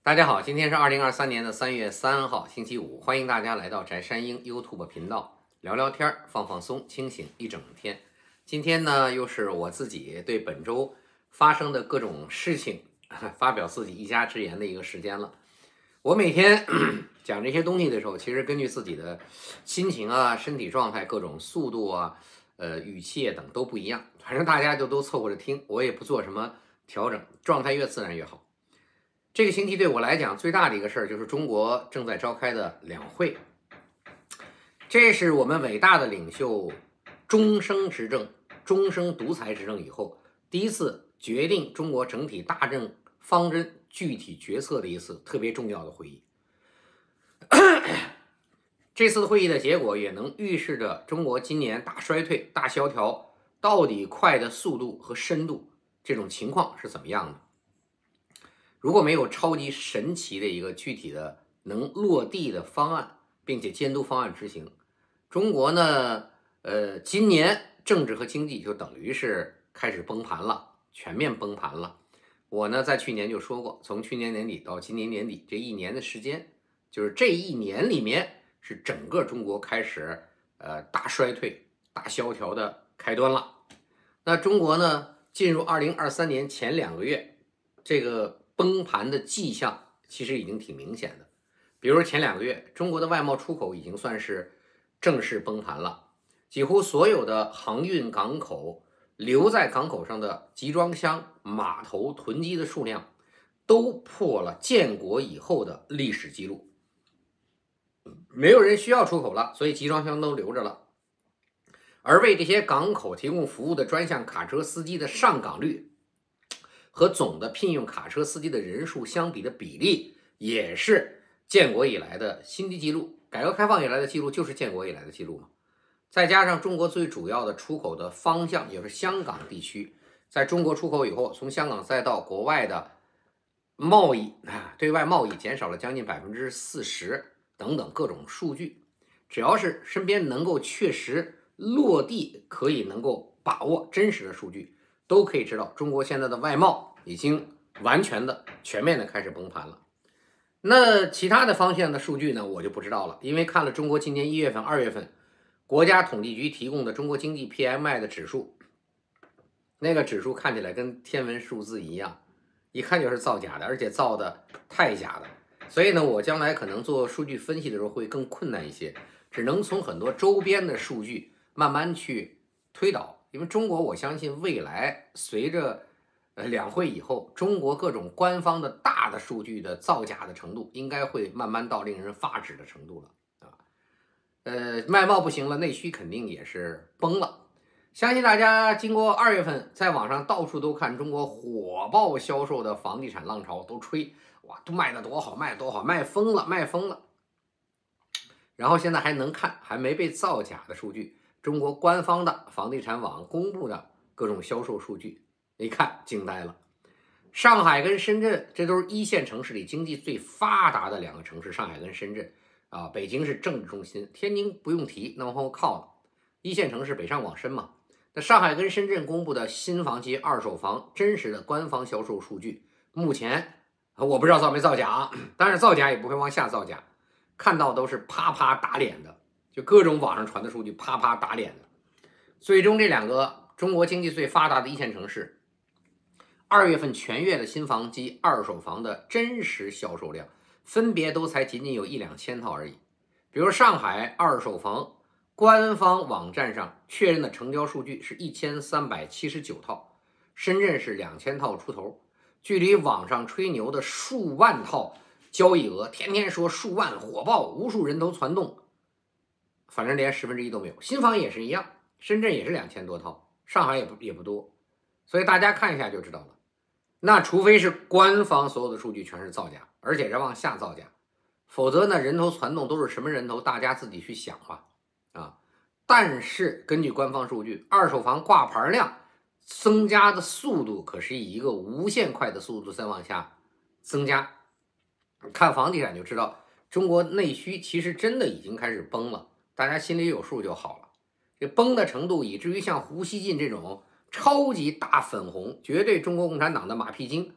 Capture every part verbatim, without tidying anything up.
大家好，今天是二零二三年的三月三号，星期五，欢迎大家来到翟山鹰 YouTube 频道聊聊天，放放松，清醒一整天。今天呢，又是我自己对本周发生的各种事情发表自己一家之言的一个时间了。我每天讲这些东西的时候，其实根据自己的心情啊、身体状态、各种速度啊、呃语气等都不一样，反正大家就都凑合着听，我也不做什么调整，状态越自然越好。这个星期对我来讲最大的一个事儿就是中国正在召开的两会，这是我们伟大的领袖终生执政、终生独裁执政以后第一次决定中国整体大政方针具体决策的一次特别重要的会议。这次会议的结果也能预示着中国今年大衰退、大萧条到底快的速度和深度这种情况是怎么样的。如果没有超级神奇的一个具体的能落地的方案，并且监督方案执行，中国呢，呃，今年政治和经济就等于是开始崩盘了，全面崩盘了。我呢，在去年就说过，从去年年底到今年年底这一年的时间，就是这一年里面是整个中国开始呃大衰退、大萧条的开端了。那中国呢，进入二零二三年前两个月，这个崩盘的迹象其实已经挺明显的。比如前两个月，中国的外贸出口已经算是正式崩盘了，几乎所有的航运港口留在港口上的集装箱、码头囤积的数量都破了建国以后的历史记录。没有人需要出口了，所以集装箱都留着了。而为这些港口提供服务的专项卡车司机的上岗率和总的聘用卡车司机的人数相比的比例，也是建国以来的新低纪录。改革开放以来的记录就是建国以来的记录嘛。再加上中国最主要的出口的方向也是香港地区，在中国出口以后，从香港再到国外的贸易啊，对外贸易减少了将近百分之四十等等各种数据。只要是身边能够确实落地，可以能够把握真实的数据，都可以知道中国现在的外贸已经完全的全面的开始崩盘了。那其他的方向的数据呢，我就不知道了，因为看了中国今年一月份、二月份国家统计局提供的中国经济 P M I 的指数，那个指数看起来跟天文数字一样，一看就是造假的，而且造的太假了。所以呢，我将来可能做数据分析的时候会更困难一些，只能从很多周边的数据慢慢去推导。因为中国我相信未来随着呃两会以后，中国各种官方的大的数据的造假的程度应该会慢慢到令人发指的程度了啊。呃，外贸不行了，内需肯定也是崩了。相信大家经过二月份在网上到处都看中国火爆销售的房地产浪潮，都吹哇，都卖得多好，卖得多好，卖疯了，卖疯了。然后现在还能看还没被造假的数据，中国官方的房地产网公布的各种销售数据，一看惊呆了。上海跟深圳，这都是一线城市里经济最发达的两个城市，上海跟深圳啊，北京是政治中心，天津不用提，那往后靠了。一线城市北上广深嘛。那上海跟深圳公布的新房及二手房真实的官方销售数据，目前我不知道造没造假啊，当然造假也不会往下造假，看到都是啪啪打脸的，就各种网上传的数据啪啪打脸的。最终这两个中国经济最发达的一线城市，二月份全月的新房及二手房的真实销售量分别都才仅仅有一两千套而已。比如上海二手房官方网站上确认的成交数据是一千三百七十九套，深圳是两千套出头，距离网上吹牛的数万套交易额，天天说数万火爆，无数人头攒动，反正连十分之一都没有。新房也是一样，深圳也是两千多套，上海也不也不多，所以大家看一下就知道了。那除非是官方所有的数据全是造假，而且是往下造假，否则呢，人头攒动都是什么人头，大家自己去想吧。啊，但是根据官方数据，二手房挂牌量增加的速度可是以一个无限快的速度在往下增加。看房地产就知道，中国内需其实真的已经开始崩了，大家心里有数就好了。这崩的程度以至于像胡锡进这种超级大粉红，绝对中国共产党的马屁精，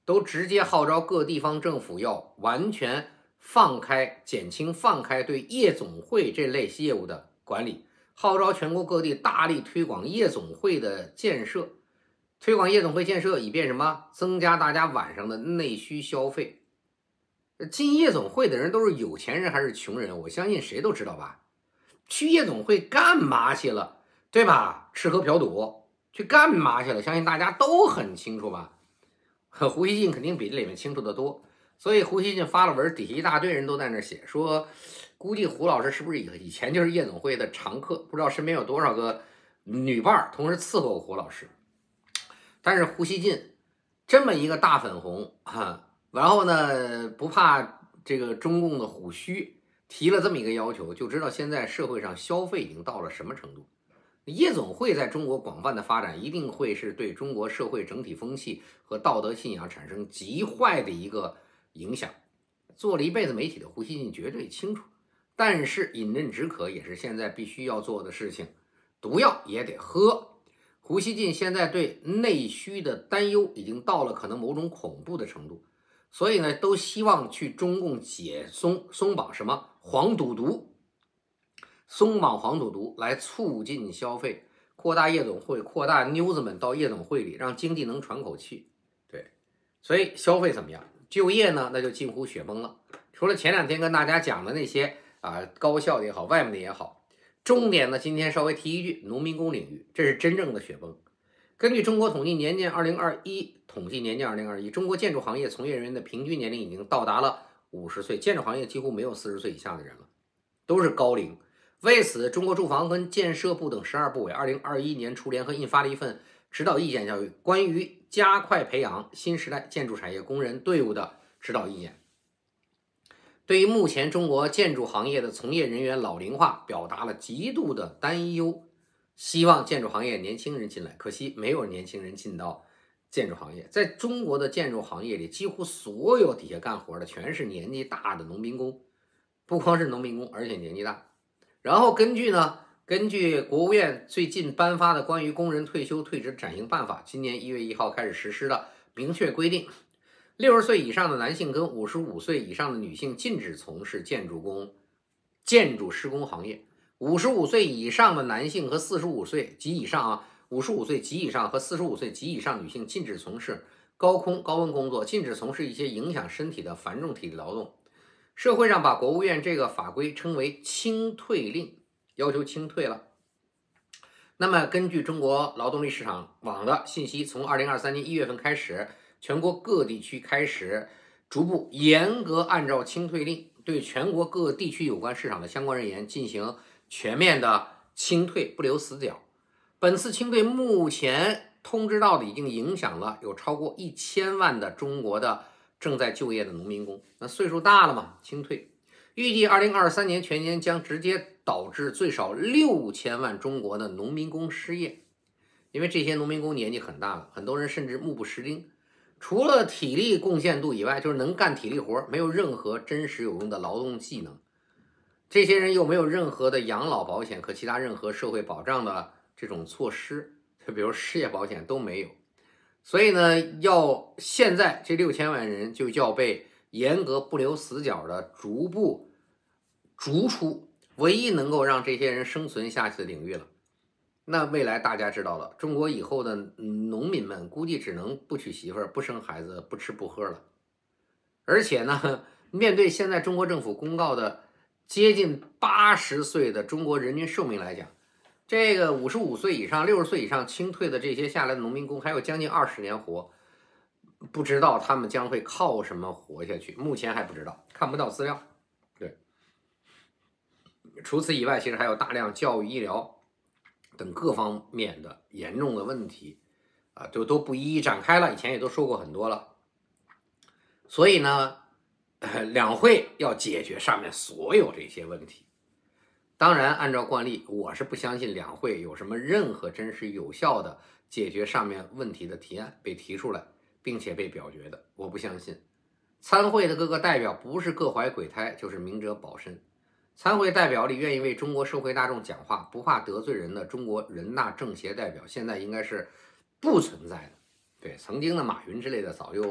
都直接号召各地方政府要完全放开、减轻、放开对夜总会这类业务的管理，号召全国各地大力推广夜总会的建设，推广夜总会建设，以便什么？增加大家晚上的内需消费。进夜总会的人都是有钱人还是穷人？我相信谁都知道吧？去夜总会干嘛去了？对吧？吃喝嫖赌去干嘛去了？相信大家都很清楚吧？胡锡进肯定比这里面清楚的多，所以胡锡进发了文，底下一大堆人都在那写说，估计胡老师是不是以以前就是夜总会的常客？不知道身边有多少个女伴同时伺候胡老师。但是胡锡进这么一个大粉红哈，然后呢不怕这个中共的虎须，提了这么一个要求，就知道现在社会上消费已经到了什么程度。夜总会在中国广泛的发展，一定会是对中国社会整体风气和道德信仰产生极坏的一个影响。做了一辈子媒体的胡锡进绝对清楚，但是饮鸩止渴也是现在必须要做的事情，毒药也得喝。胡锡进现在对内需的担忧已经到了可能某种恐怖的程度，所以呢，都希望去中共解松松绑什么黄赌毒。松绑黄赌毒来促进消费，扩大夜总会，扩大妞子们到夜总会里，让经济能喘口气。对，所以消费怎么样？就业呢，那就近乎雪崩了。除了前两天跟大家讲的那些啊，高校的也好，外面的也好，重点呢，今天稍微提一句，农民工领域，这是真正的雪崩。根据中国统计年鉴二零二一统计年鉴二零二一，中国建筑行业从业人员的平均年龄已经到达了五十岁，建筑行业几乎没有四十岁以下的人了，都是高龄。为此，中国住房跟建设部等十二部委二零二一年初联合印发了一份指导意见教育，关于加快培养新时代建筑产业工人队伍的指导意见。对于目前中国建筑行业的从业人员老龄化，表达了极度的担忧，希望建筑行业年轻人进来。可惜没有年轻人进到建筑行业，在中国的建筑行业里，几乎所有底下干活的全是年纪大的农民工，不光是农民工，而且年纪大。然后根据呢，根据国务院最近颁发的关于工人退休退职暂行办法，今年一月一号开始实施的明确规定，六十岁以上的男性跟五十五岁以上的女性禁止从事建筑工、建筑施工行业。五十五岁以上的男性和四十五岁及以上啊，五十五岁及以上和四十五岁及以上女性禁止从事高空高温工作，禁止从事一些影响身体的繁重体力劳动。社会上把国务院这个法规称为清退令，要求清退了。那么根据中国劳动力市场网的信息，从二零二三年一月份开始，全国各地区开始逐步严格按照清退令，对全国各地区有关市场的相关人员进行全面的清退，不留死角。本次清退目前通知到的已经影响了有超过一千万的中国的正在就业的农民工，那岁数大了嘛，清退。预计二零二三年全年将直接导致最少六千万中国的农民工失业，因为这些农民工年纪很大了，很多人甚至目不识丁，除了体力贡献度以外，就是能干体力活，没有任何真实有用的劳动技能。这些人又没有任何的养老保险和其他任何社会保障的这种措施，就比如失业保险都没有。所以呢，要现在这六千万人就要被严格不留死角的逐步逐出唯一能够让这些人生存下去的领域了。那未来大家知道了，中国以后的农民们估计只能不娶媳妇儿、不生孩子、不吃不喝了。而且呢，面对现在中国政府公告的接近八十岁的中国人均寿命来讲，这个五十五岁以上、六十岁以上清退的这些下来的农民工还有将近二十年活，不知道他们将会靠什么活下去，目前还不知道，看不到资料。对，除此以外，其实还有大量教育、医疗等各方面的严重的问题啊，就都不一一展开了，以前也都说过很多了。所以呢，两会要解决上面所有这些问题。当然，按照惯例，我是不相信两会有什么任何真实有效的解决上面问题的提案被提出来，并且被表决的，我不相信。参会的各个代表不是各怀鬼胎，就是明哲保身。参会代表里愿意为中国社会大众讲话，不怕得罪人的中国人大政协代表，现在应该是不存在的。对，曾经的马云之类的早就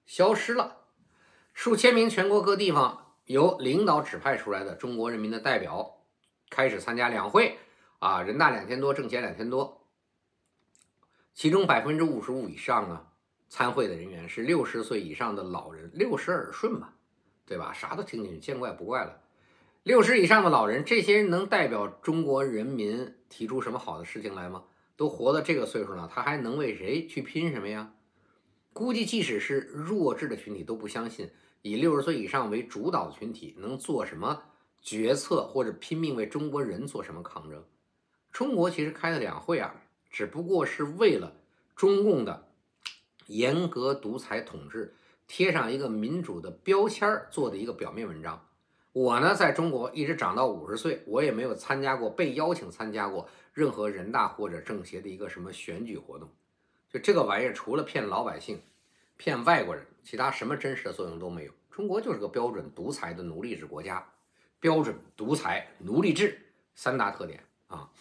消失了。数千名全国各地方由领导指派出来的中国人民的代表开始参加两会啊，人大两千多，政协两千多，其中百分之五十五以上啊，参会的人员是六十岁以上的老人，六十耳顺嘛，对吧？啥都听进去，见怪不怪了。六十以上的老人，这些人能代表中国人民提出什么好的事情来吗？都活到这个岁数了，他还能为谁去拼什么呀？估计即使是弱智的群体都不相信，以六十岁以上为主导的群体能做什么决策，或者拼命为中国人做什么抗争。中国其实开的两会啊，只不过是为了中共的严格独裁统治贴上一个民主的标签做的一个表面文章。我呢，在中国一直长到五十岁，我也没有参加过被邀请参加过任何人大或者政协的一个什么选举活动。就这个玩意儿，除了骗老百姓、骗外国人，其他什么真实的作用都没有。中国就是个标准独裁的奴隶制国家，标准独裁奴隶制三大特点啊。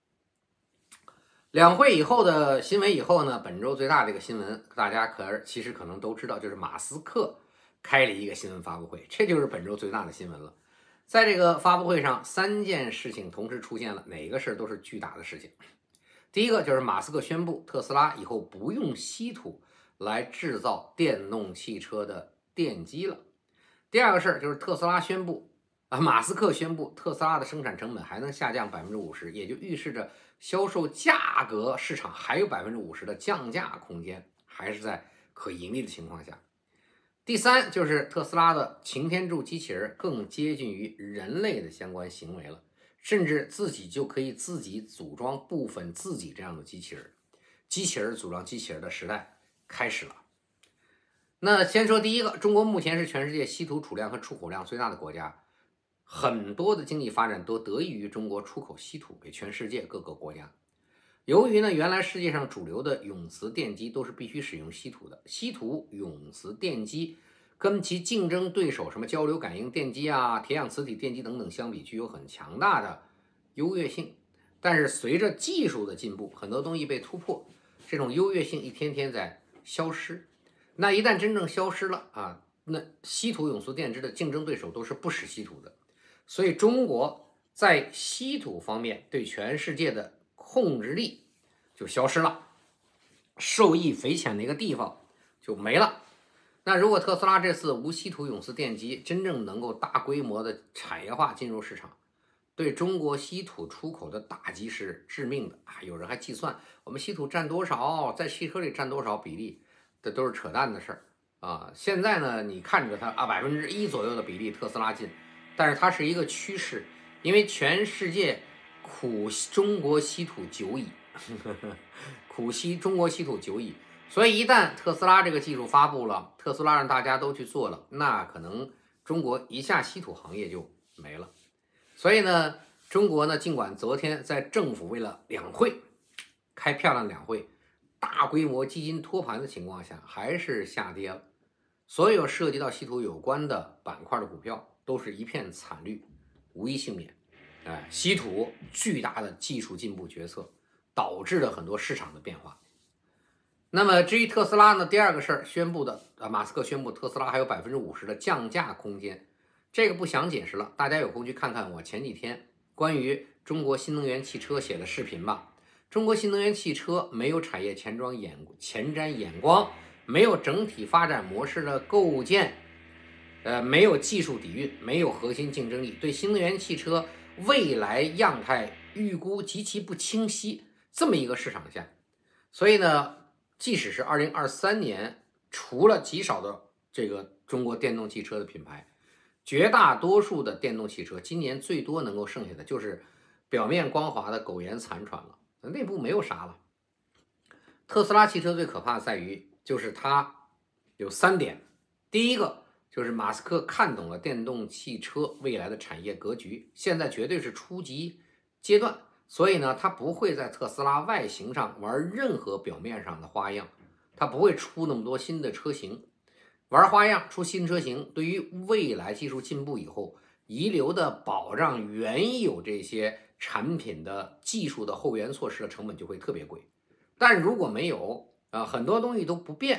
两会以后的新闻以后呢，本周最大的一个新闻，大家可其实可能都知道，就是马斯克开了一个新闻发布会，这就是本周最大的新闻了。在这个发布会上，三件事情同时出现了，哪个事都是巨大的事情。第一个就是马斯克宣布特斯拉以后不用稀土来制造电动汽车的电机了。第二个事就是特斯拉宣布啊，马斯克宣布特斯拉的生产成本还能下降百分之五十，也就预示着销售价格市场还有百分之五十的降价空间，还是在可盈利的情况下。第三就是特斯拉的擎天柱机器人更接近于人类的相关行为了，甚至自己就可以自己组装部分自己这样的机器人，机器人组装机器人的时代开始了。那先说第一个，中国目前是全世界稀土储量和出口量最大的国家，很多的经济发展都得益于中国出口稀土给全世界各个国家。由于呢，原来世界上主流的永磁电机都是必须使用稀土的，稀土永磁电机跟其竞争对手什么交流感应电机啊、铁氧磁体电机等等相比，具有很强大的优越性。但是随着技术的进步，很多东西被突破，这种优越性一天天在消失。那一旦真正消失了啊，那稀土永磁电机的竞争对手都是不使稀土的，所以中国在稀土方面对全世界的控制力就消失了，受益匪浅的一个地方就没了。那如果特斯拉这次无稀土永磁电机真正能够大规模的产业化进入市场，对中国稀土出口的打击是致命的啊！有人还计算我们稀土占多少，在汽车里占多少比例，这都是扯淡的事儿啊！现在呢，你看着它啊，百分之一左右的比例特斯拉进，但是它是一个趋势，因为全世界苦中国稀土久矣，苦稀中国稀土久矣，所以一旦特斯拉这个技术发布了，特斯拉让大家都去做了，那可能中国一下稀土行业就没了。所以呢，中国呢，尽管昨天在政府为了两会开漂亮两会，大规模基金托盘的情况下，还是下跌了。所有涉及到稀土有关的板块的股票都是一片惨绿，无一幸免。哎，稀土巨大的技术进步决策导致了很多市场的变化。那么至于特斯拉呢，第二个事儿宣布的啊，马斯克宣布特斯拉还有百分之五十的降价空间。这个不想解释了，大家有空去看看我前几天关于中国新能源汽车写的视频吧。中国新能源汽车没有产业前瞻眼前瞻眼光，没有整体发展模式的构建，呃，没有技术底蕴，没有核心竞争力，对新能源汽车未来样态预估极其不清晰，这么一个市场下，所以呢，即使是二零二三年，除了极少的这个中国电动汽车的品牌，绝大多数的电动汽车今年最多能够剩下的就是表面光滑的苟延残喘了，内部没有啥了。特斯拉汽车最可怕在于就是它有三点，第一个就是马斯克看懂了电动汽车未来的产业格局，现在绝对是初级阶段，所以呢，他不会在特斯拉外形上玩任何表面上的花样，他不会出那么多新的车型。玩花样出新车型，对于未来技术进步以后遗留的保障原有这些产品的技术的后援措施的成本就会特别贵。但如果没有啊，很多东西都不变，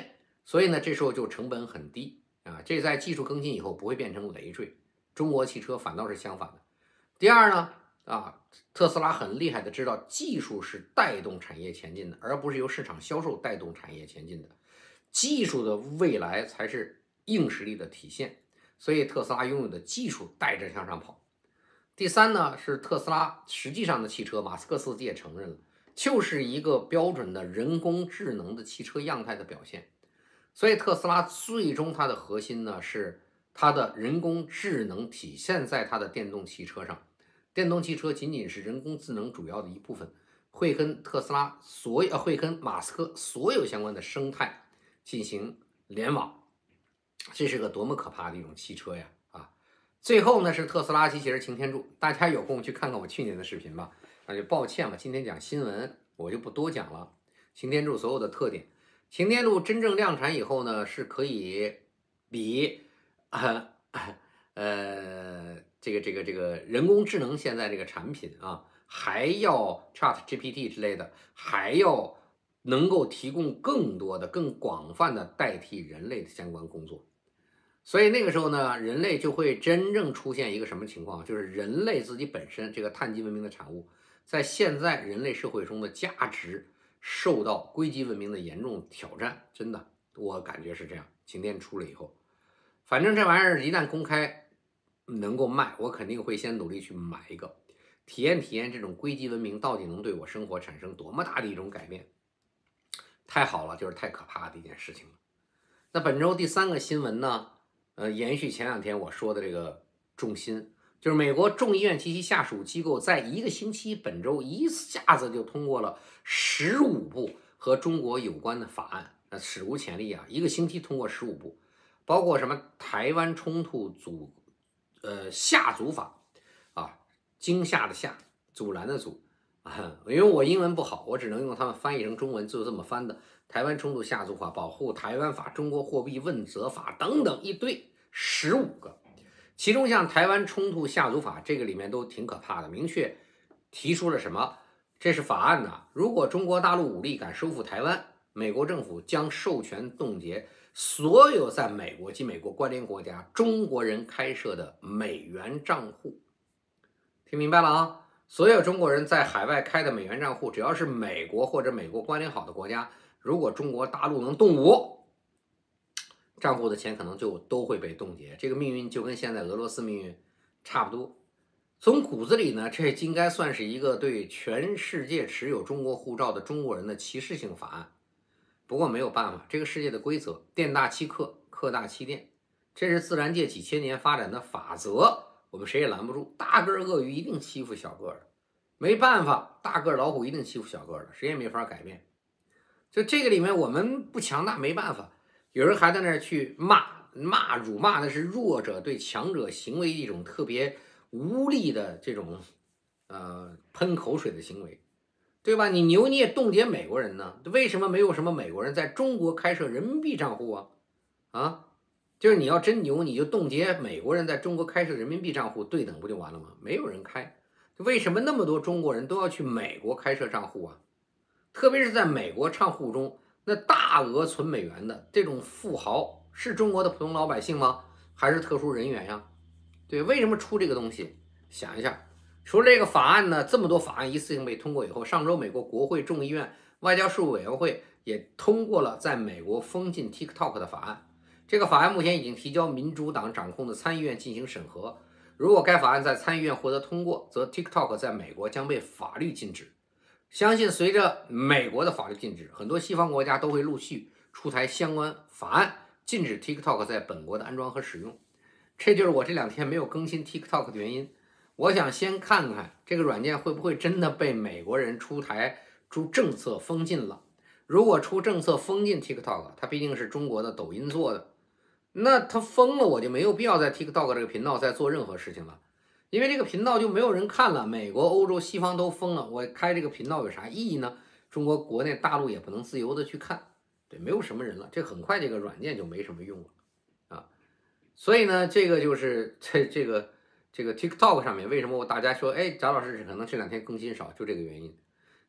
所以呢，这时候就成本很低啊，这在技术更新以后不会变成累赘。中国汽车反倒是相反的。第二呢，啊，特斯拉很厉害的知道技术是带动产业前进的，而不是由市场销售带动产业前进的。技术的未来才是硬实力的体现，所以特斯拉拥有的技术带着向上跑。第三呢，是特斯拉实际上的汽车，马斯克自己也承认了，就是一个标准的人工智能的汽车样态的表现。所以特斯拉最终它的核心呢，是它的人工智能体现在它的电动汽车上。电动汽车仅仅是人工智能主要的一部分，会跟特斯拉所有会跟马斯克所有相关的生态进行联网，这是个多么可怕的一种汽车呀！啊，最后呢是特斯拉机器人擎天柱，大家有空去看看我去年的视频吧。那就抱歉了，今天讲新闻我就不多讲了。擎天柱所有的特点，擎天柱真正量产以后呢，是可以比呃呃这个这个这个人工智能现在这个产品啊，还要 Chat G P T 之类的，还要能够提供更多的、更广泛的代替人类的相关工作。所以那个时候呢，人类就会真正出现一个什么情况，就是人类自己本身这个碳基文明的产物，在现在人类社会中的价值受到硅基文明的严重挑战。真的，我感觉是这样。擎天出了以后，反正这玩意儿一旦公开能够卖，我肯定会先努力去买一个，体验体验这种硅基文明到底能对我生活产生多么大的一种改变。太好了，就是太可怕的一件事情了。那本周第三个新闻呢，呃，延续前两天我说的这个重心，就是美国众议院及其下属机构在一个星期，本周一下子就通过了十五部和中国有关的法案，那史无前例啊！一个星期通过十五部，包括什么台湾冲突阻呃下阻法啊，惊吓的吓，阻拦的阻啊，因为我英文不好，我只能用他们翻译成中文，就这么翻的。台湾冲突下阻法、保护台湾法、中国货币问责法等等一堆，十五个。其中像台湾冲突下阻法这个里面都挺可怕的，明确提出了什么？这是法案呢，如果中国大陆武力敢收复台湾，美国政府将授权冻结所有在美国及美国关联国家中国人开设的美元账户。听明白了啊？所有中国人在海外开的美元账户，只要是美国或者美国关联好的国家，如果中国大陆能动武，账户的钱可能就都会被冻结。这个命运就跟现在俄罗斯命运差不多。从骨子里呢，这应该算是一个对全世界持有中国护照的中国人的歧视性法案。不过没有办法，这个世界的规则，店大欺客，客大欺店，这是自然界几千年发展的法则，我们谁也拦不住。大个鳄鱼一定欺负小个的，没办法，大个老虎一定欺负小个的，谁也没法改变。就这个里面我们不强大没办法，有人还在那儿去骂骂辱骂的是弱者对强者行为一种特别无力的这种呃喷口水的行为，对吧？你牛你也冻结美国人呢，为什么没有什么美国人在中国开设人民币账户啊？啊，就是你要真牛，你就冻结美国人在中国开设人民币账户，对等不就完了吗？没有人开，为什么那么多中国人都要去美国开设账户啊？特别是在美国账户中，那大额存美元的这种富豪是中国的普通老百姓吗？还是特殊人员呀？对，为什么出这个东西？想一下，除了这个法案呢，这么多法案一次性被通过以后，上周美国国会众议院外交事务委员会也通过了在美国封禁 TikTok 的法案。这个法案目前已经提交民主党掌控的参议院进行审核。如果该法案在参议院获得通过，则 TikTok 在美国将被法律禁止。相信随着美国的法律禁止，很多西方国家都会陆续出台相关法案，禁止 TikTok 在本国的安装和使用。这就是我这两天没有更新 TikTok 的原因。我想先看看这个软件会不会真的被美国人出台出政策封禁了。如果出政策封禁 TikTok， 它毕竟是中国的抖音做的，那它封了，我就没有必要在 TikTok 这个频道再做任何事情了。因为这个频道就没有人看了，美国、欧洲、西方都封了，我开这个频道有啥意义呢？中国国内大陆也不能自由的去看，对，没有什么人了，这很快这个软件就没什么用了啊。所以呢，这个就是在这个这个 TikTok 上面，为什么大家说，哎，翟老师可能这两天更新少，就这个原因。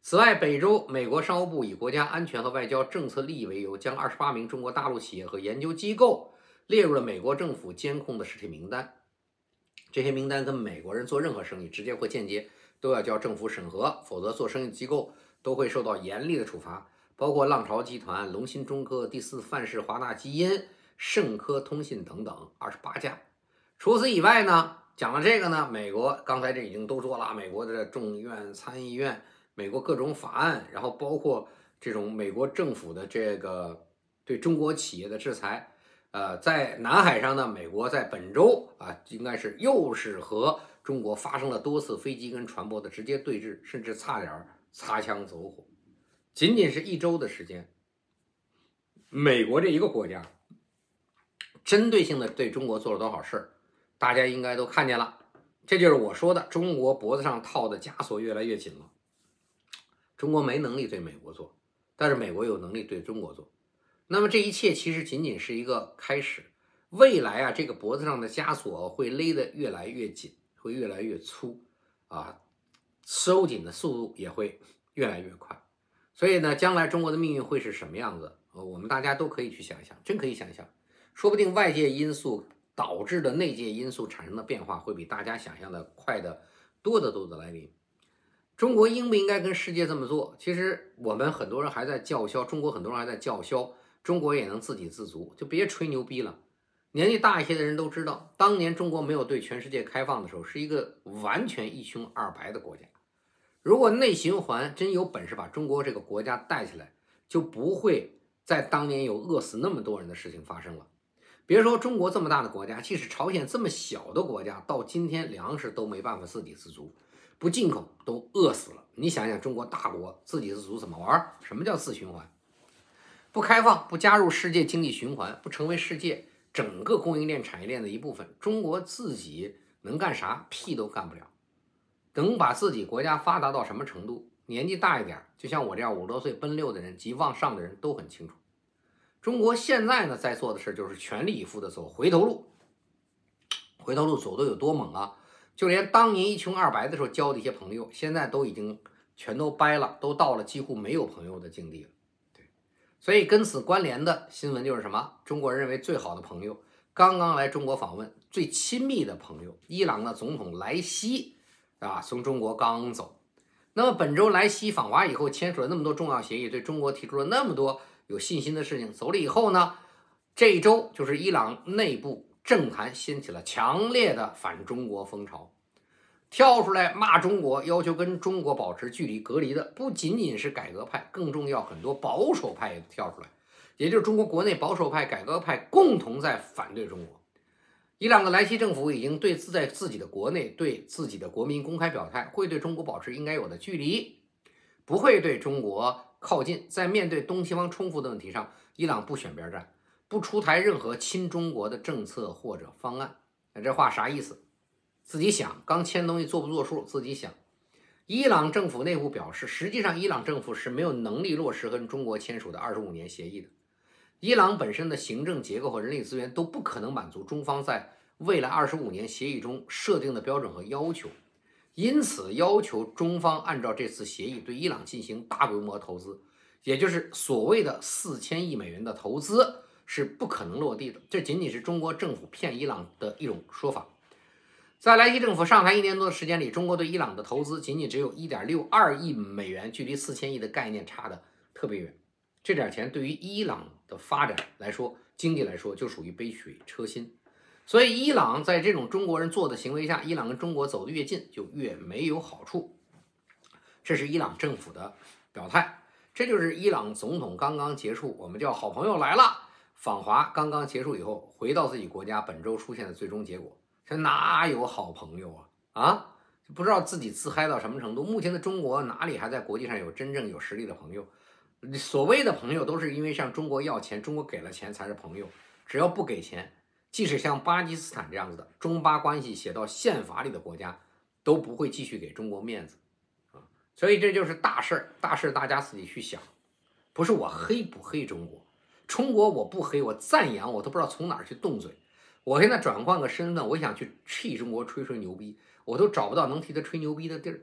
此外，本周美国商务部以国家安全和外交政策利益为由，将二十八名中国大陆企业和研究机构列入了美国政府监控的实体名单。这些名单跟美国人做任何生意，直接或间接都要交政府审核，否则做生意机构都会受到严厉的处罚，包括浪潮集团、龙芯中科、第四范式华大基因、盛科通信等等二十八家。除此以外呢，讲了这个呢，美国刚才这已经都说了，美国的众议院、参议院。美国各种法案，然后包括这种美国政府的这个对中国企业的制裁，呃，在南海上呢，美国在本周啊，应该是又是和中国发生了多次飞机跟船舶的直接对峙，甚至差点擦枪走火。仅仅是一周的时间，美国这一个国家针对性的对中国做了多少事儿，大家应该都看见了。这就是我说的，中国脖子上套的枷锁越来越紧了。中国没能力对美国做，但是美国有能力对中国做。那么这一切其实仅仅是一个开始，未来啊，这个脖子上的枷锁会勒得越来越紧，会越来越粗啊，收紧的速度也会越来越快。所以呢，将来中国的命运会是什么样子？呃，我们大家都可以去想一想，真可以想一想，说不定外界因素导致的内界因素产生的变化，会比大家想象的快得多得多的来临。中国应不应该跟世界这么做？其实我们很多人还在叫嚣，中国很多人还在叫嚣，中国也能自给自足，就别吹牛逼了。年纪大一些的人都知道，当年中国没有对全世界开放的时候，是一个完全一穷二白的国家。如果内循环真有本事把中国这个国家带起来，就不会在当年有饿死那么多人的事情发生了。别说中国这么大的国家，即使朝鲜这么小的国家，到今天粮食都没办法自给自足，不进口都饿死了。你想想，中国大国自给自足怎么玩？什么叫自循环？不开放，不加入世界经济循环，不成为世界整个供应链产业链的一部分，中国自己能干啥？屁都干不了。能把自己国家发达到什么程度？年纪大一点，就像我这样五十多岁奔六的人及往上的人都很清楚。中国现在呢，在做的事就是全力以赴的走回头路。回头路走的有多猛啊？就连当年一穷二白的时候交的一些朋友，现在都已经全都掰了，都到了几乎没有朋友的境地了。对，所以跟此关联的新闻就是什么？中国人认为最好的朋友刚刚来中国访问，最亲密的朋友，伊朗的总统莱西啊，从中国刚走。那么本周莱西访华以后，签署了那么多重要协议，对中国提出了那么多有信心的事情，走了以后呢，这一周就是伊朗内部政坛掀起了强烈的反中国风潮，跳出来骂中国，要求跟中国保持距离隔离的不仅仅是改革派，更重要，很多保守派也跳出来，也就是中国国内保守派、改革派共同在反对中国。伊朗的莱西政府已经对自在自己的国内对自己的国民公开表态，会对中国保持应该有的距离，不会对中国靠近。在面对东西方冲突的问题上，伊朗不选边站，不出台任何亲中国的政策或者方案。那这话啥意思？自己想，刚签东西做不作数，自己想。伊朗政府内部表示，实际上伊朗政府是没有能力落实跟中国签署的二十五年协议的。伊朗本身的行政结构和人力资源都不可能满足中方在未来二十五年协议中设定的标准和要求，因此要求中方按照这次协议对伊朗进行大规模投资，也就是所谓的四千亿美元的投资是不可能落地的。这仅仅是中国政府骗伊朗的一种说法。在莱西政府上台一年多的时间里，中国对伊朗的投资仅仅只有 一点六二亿美元，距离四千亿的概念差得特别远。这点钱对于伊朗的发展来说，经济来说就属于杯水车薪。所以伊朗在这种中国人做的行为下，伊朗跟中国走得越近就越没有好处。这是伊朗政府的表态，这就是伊朗总统刚刚结束，我们叫好朋友来了访华刚刚结束以后，回到自己国家本周出现的最终结果。这哪有好朋友啊？啊，不知道自己自嗨到什么程度。目前的中国哪里还在国际上有真正有实力的朋友？所谓的朋友都是因为向中国要钱，中国给了钱才是朋友。只要不给钱，即使像巴基斯坦这样子的中巴关系写到宪法里的国家，都不会继续给中国面子啊。所以这就是大事儿，大事大家自己去想，不是我黑不黑中国，中国我不黑，我赞扬，我都不知道从哪儿去动嘴。我现在转换个身份，我想去替中国吹吹牛逼，我都找不到能替他吹牛逼的地儿。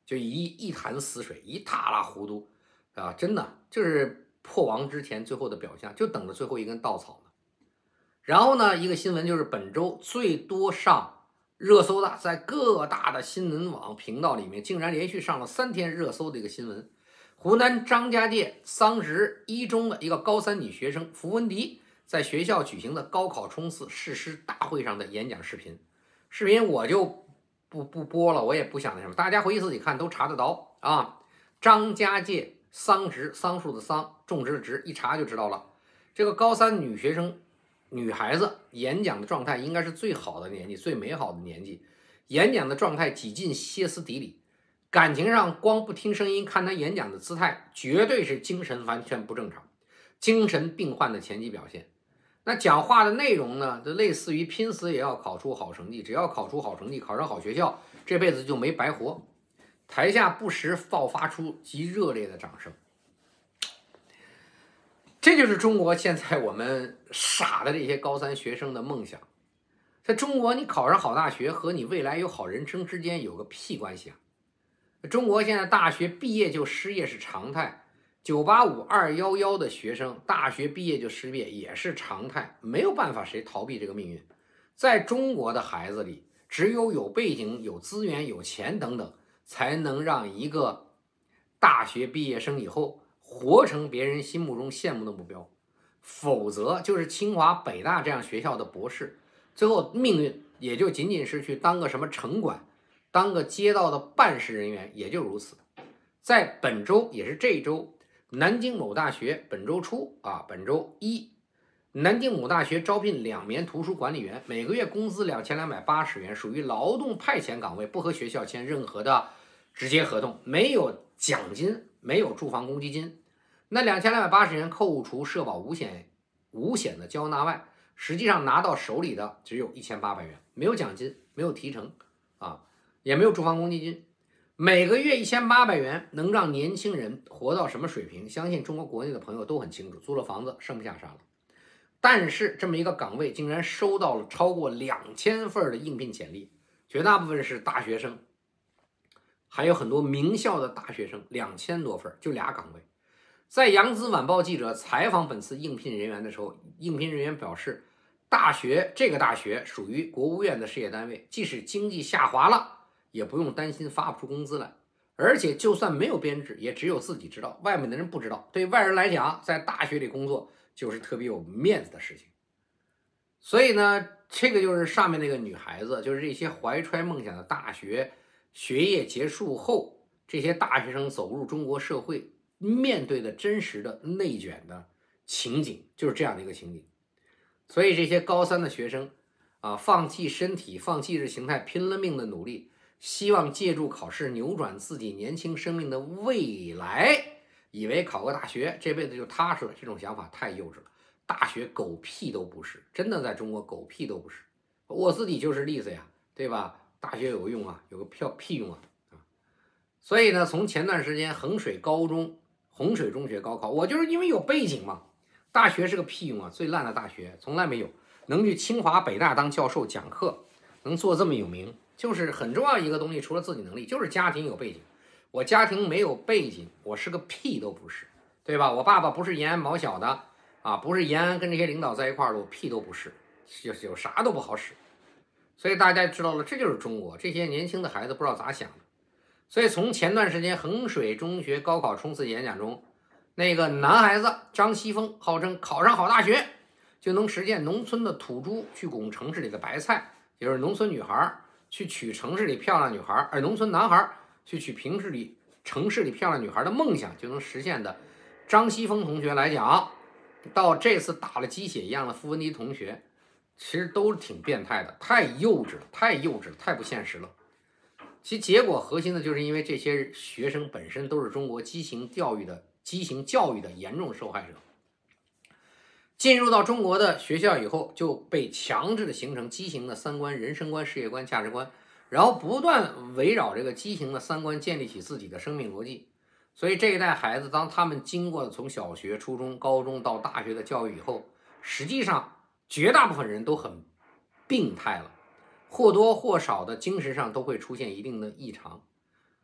就一一潭死水，一塌拉糊涂啊！真的就是破亡之前最后的表现，就等着最后一根稻草呢。然后呢，一个新闻就是本周最多上热搜的，在各大的新闻网频道里面，竟然连续上了三天热搜的一个新闻：湖南张家界桑植一中的一个高三女学生符文迪在学校举行的高考冲刺誓师大会上的演讲视频。视频我就不不播了，我也不想那什么，大家回去自己看，都查得到啊。张家界桑植，桑树的桑，种植的植，一查就知道了。这个高三女学生。女孩子演讲的状态应该是最好的年纪，最美好的年纪，演讲的状态几近歇斯底里，感情上光不听声音看她演讲的姿态，绝对是精神完全不正常，精神病患的前期表现。那讲话的内容呢，就类似于拼死也要考出好成绩，只要考出好成绩，考上好学校，这辈子就没白活。台下不时爆发出极热烈的掌声。这就是中国现在我们傻的这些高三学生的梦想。在中国，你考上好大学和你未来有好人生之间有个屁关系啊！中国现在大学毕业就失业是常态，九八五、二一一的学生大学毕业就失业也是常态，没有办法谁逃避这个命运。在中国的孩子里，只有有背景、有资源、有钱等等，才能让一个大学毕业生以后活成别人心目中羡慕的目标，否则就是清华北大这样学校的博士，最后命运也就仅仅是去当个什么城管，当个街道的办事人员，也就如此。在本周也是这周，南京某大学本周初啊，本周一，南京某大学招聘两名图书管理员，每个月工资两千两百八十元，属于劳动派遣岗位，不和学校签任何的直接合同，没有奖金，没有住房公积金。那两千两百八十元扣除社保五险五险的交纳外，实际上拿到手里的只有一千八百元，没有奖金，没有提成啊，也没有住房公积金。每个月一千八百元能让年轻人活到什么水平？相信中国国内的朋友都很清楚，租了房子剩不下啥了。但是这么一个岗位竟然收到了超过两千份的应聘简历，绝大部分是大学生，还有很多名校的大学生，两千多份，就俩岗位。在扬子晚报记者采访本次应聘人员的时候，应聘人员表示，大学这个大学属于国务院的事业单位，即使经济下滑了，也不用担心发不出工资来，而且就算没有编制，也只有自己知道，外面的人不知道。对外人来讲，在大学里工作就是特别有面子的事情。所以呢，这个就是上面那个女孩子，就是这些怀揣梦想的大学学业结束后，这些大学生走入中国社会面对的真实的内卷的情景，就是这样的一个情景。所以这些高三的学生啊，放弃身体，放弃意识形态，拼了命的努力，希望借助考试扭转自己年轻生命的未来，以为考个大学这辈子就踏实了，这种想法太幼稚了。大学狗屁都不是，真的在中国狗屁都不是。我自己就是例子呀，对吧？大学有用啊，有个票屁用啊！所以呢，从前段时间衡水高中、衡水中学高考，我就是因为有背景嘛。大学是个屁用啊，最烂的大学从来没有能去清华北大当教授讲课，能做这么有名，就是很重要一个东西。除了自己能力，就是家庭有背景。我家庭没有背景，我是个屁都不是，对吧？我爸爸不是延安毛小的啊，不是延安跟这些领导在一块儿的，我屁都不是，有有啥都不好使。所以大家知道了，这就是中国这些年轻的孩子不知道咋想的。所以从前段时间衡水中学高考冲刺演讲中，那个男孩子张西峰号称考上好大学就能实现农村的土猪去拱城市里的白菜，也就是农村女孩去娶城市里漂亮女孩，而农村男孩去娶平市里城市里漂亮女孩的梦想就能实现的张西峰同学来讲，到这次打了鸡血一样的傅文迪同学，其实都挺变态的，太幼稚了，太幼稚了，太不现实了。其结果核心的就是因为这些学生本身都是中国畸形教育的畸形教育的严重受害者，进入到中国的学校以后，就被强制的形成畸形的三观、人生观、事业观、价值观，然后不断围绕这个畸形的三观建立起自己的生命逻辑。所以这一代孩子，当他们经过了从小学、初中、高中到大学的教育以后，实际上绝大部分人都很病态了，或多或少的精神上都会出现一定的异常。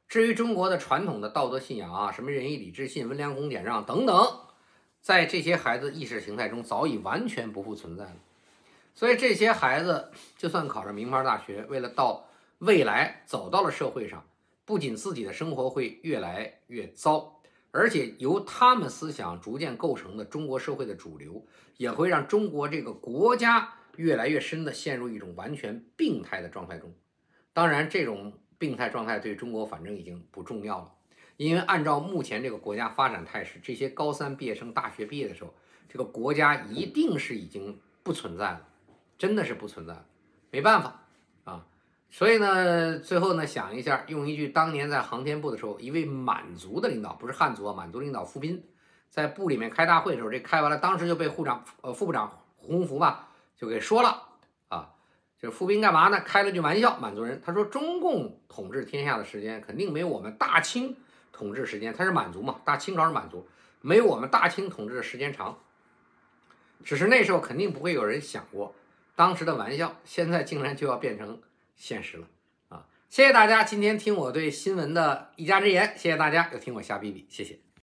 至于中国的传统的道德信仰啊，什么仁义礼智信、温良恭俭让等等，在这些孩子意识形态中早已完全不复存在了。所以这些孩子就算考上名牌大学，为了到未来走到了社会上，不仅自己的生活会越来越糟，而且由他们思想逐渐构成的中国社会的主流，也会让中国这个国家越来越深的陷入一种完全病态的状态中。当然，这种病态状态对中国反正已经不重要了，因为按照目前这个国家发展态势，这些高三毕业生大学毕业的时候，这个国家一定是已经不存在了，真的是不存在了，没办法啊。所以呢，最后呢，想一下，用一句当年在航天部的时候，一位满族的领导，不是汉族啊，满族领导傅斌，在部里面开大会的时候，这开完了，当时就被副长呃副部长胡宏福吧就给说了啊。这傅斌干嘛呢？开了句玩笑，满族人，他说中共统治天下的时间肯定没有我们大清统治时间，他是满族嘛，大清朝是满族，没有我们大清统治的时间长。只是那时候肯定不会有人想过，当时的玩笑现在竟然就要变成现实了啊！谢谢大家今天听我对新闻的一家之言，谢谢大家又听我瞎逼逼，谢谢。